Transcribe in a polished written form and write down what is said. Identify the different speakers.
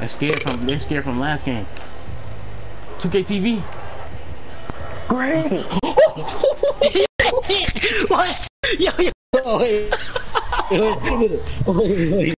Speaker 1: They're scared from last game. 2K TV.
Speaker 2: Great.
Speaker 1: What? Yo.
Speaker 2: Oh, wait. Wait.